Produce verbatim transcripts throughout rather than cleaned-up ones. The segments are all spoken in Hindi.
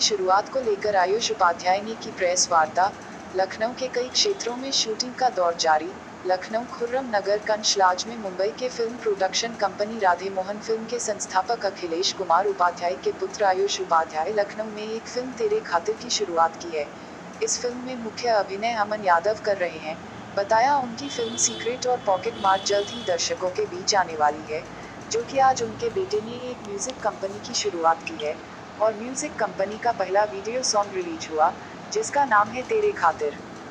शुरुआत को लेकर आयुष उपाध्याय ने की प्रेस वार्ता। लखनऊ के कई क्षेत्रों में शूटिंग का दौर जारी। लखनऊ खुर्रम नगर कंशलाज में मुंबई के film production company Radhe Mohan film के संस्थापक अखिलेश कुमार उपाध्याय के पुत्र आयुष उपाध्याय लखनऊ में एक फिल्म तेरे खातिर की शुरुआत की है। इस फिल्म में मुख्य अभिनय अमन यादव कर रहे हैं। बताया उनकी फिल्म सीक्रेट और पॉकेट मार जल्द ही दर्शकों के बीच आने वाली है, जो कि आज उनके बेटे ने एक म्यूजिक कंपनी की शुरुआत की है और म्यूजिक कंपनी का पहला वीडियो सॉन्ग रिलीज हुआ, जिसका नाम है तेरे खातिर।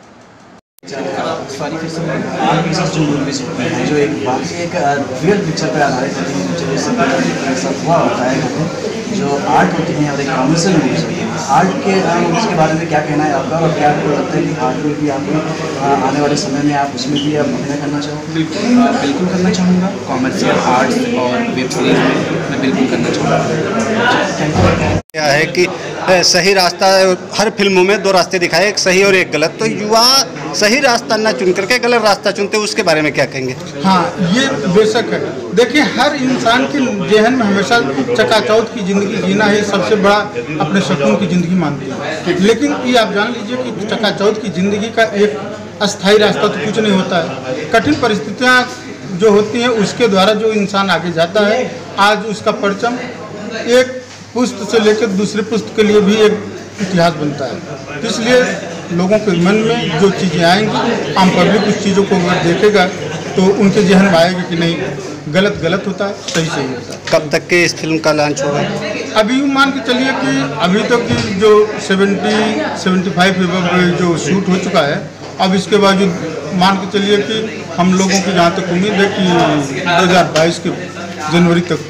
सॉरी फिर से जो मूवीज जो एक बाकी एक रियल पिक्चर पर आधारित होती है, जो ऐसा हुआ होता है जो आर्ट होती है और एक कॉमर्शियल मूवीज होती है। आर्ट के मूवीज के बारे में क्या कहना है आपका, और क्या आपको लगता है कि आर्ट में भी आप आने वाले समय में आप उसमें भी आप अभिनय करना चाहोगे? बिल्कुल बिल्कुल करना चाहूँगा। कॉमर्शियल आर्ट्स और वेब सीरीज में मैं बिल्कुल करना चाहूँगा। क्या है कि सही रास्ता, हर फिल्मों में दो रास्ते दिखाए, एक सही और एक गलत, तो युवा सही रास्ता ना चुन करके गलत रास्ता चुनते, उसके बारे में क्या कहेंगे? हाँ, ये बेशक है। देखिए, हर इंसान के जहन में हमेशा चकाचौंध की ज़िंदगी जीना ही सबसे बड़ा अपने सुकून की ज़िंदगी मानती है। लेकिन ये आप जान लीजिए कि चकाचौंध की ज़िंदगी का एक अस्थायी रास्ता तो कुछ नहीं होता है। कठिन परिस्थितियाँ जो होती हैं उसके द्वारा जो इंसान आगे जाता है, आज उसका परचम एक पुस्त से लेकर दूसरे पुस्त के लिए भी एक इतिहास बनता है। इसलिए लोगों के मन में जो चीज़ें आएंगी, आम पब्लिक उस चीज़ों को अगर देखेगा तो उनके जहन में आएगा कि नहीं, गलत गलत होता है, सही सही होता है। कब तक के इस फिल्म का लॉन्च होगा? अभी मान के चलिए कि अभी तक तो की जो सेवेंटी सेवेंटी फाइव जो शूट हो चुका है, अब इसके बाद जो मान के चलिए कि हम लोगों की जहाँ तक उम्मीद है कि दो हज़ार बाईस के जनवरी तक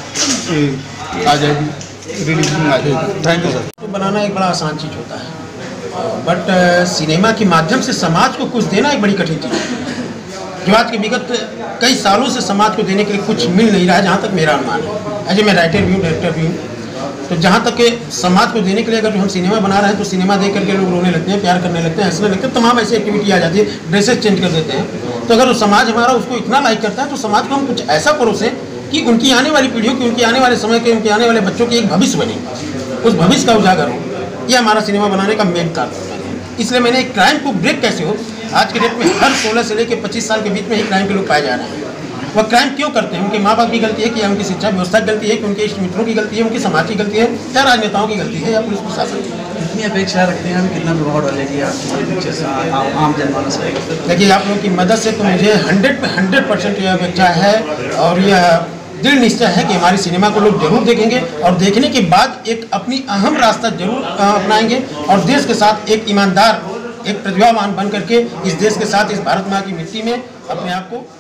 आ जाएगी, रिलीजिंग आ जाएगी। Thank you sir. तो बनाना एक बड़ा आसान चीज़ होता है, बट सिनेमा के माध्यम से समाज को कुछ देना एक बड़ी कठिन चीज़ है, जो आज के विगत कई सालों से समाज को देने के लिए कुछ मिल नहीं रहा है, जहाँ तक मेरा अनुमान है। एज मैं राइटर भी हूँ, डायरेक्टर भी हूँ, तो जहाँ तक के समाज को देने के लिए अगर हम सिनेमा बना रहे हैं तो सिनेमा देख करके लोग रोने लगते हैं, प्यार करने लगते हैं, हंसने लगते हैं, तमाम ऐसी एक्टिविटी आ जाती है, ड्रेसेस चेंज कर देते हैं। तो अगर वो समाज हमारा उसको इतना लाइक करता है तो समाज को हम कुछ ऐसा परोसें कि उनकी आने वाली पीढ़ियों की, उनकी आने वाले समय के, उनके आने वाले बच्चों की एक भविष्य बने, उस भविष्य का उजागर हो। ये हमारा सिनेमा बनाने का मेन कारण है। इसलिए मैंने एक क्राइम को ब्रेक कैसे हो, आज के डेट में हर सोलह से लेकर पच्चीस साल के बीच में ही क्राइम के लोग पाए जा रहे हैं। वह क्राइम क्यों करते हैं? उनके माँ बाप की गलती है कि या उनकी शिक्षा व्यवस्था की गलती है कि उनके इष्ट मित्रों की गलती है, उनकी समाज की गलती है, या राजनेताओं की गलती है, या पुलिस प्रशासन की? कितनी अपेक्षा रखते हैं, कितना प्रभाव डालेगी आपकी पिक्चर से आम जनमानस पर? देखिए, आप लोगों की मदद से तो मुझे हंड्रेड पे हंड्रेड परसेंट यह अपेक्षा है और यह दृढ़ निश्चय है कि हमारी सिनेमा को लोग जरूर देखेंगे और देखने के बाद एक अपनी अहम रास्ता जरूर अपनाएंगे और देश के साथ एक ईमानदार, एक प्रतिभावान बन करके इस देश के साथ, इस भारत माँ की मिट्टी में अपने आप को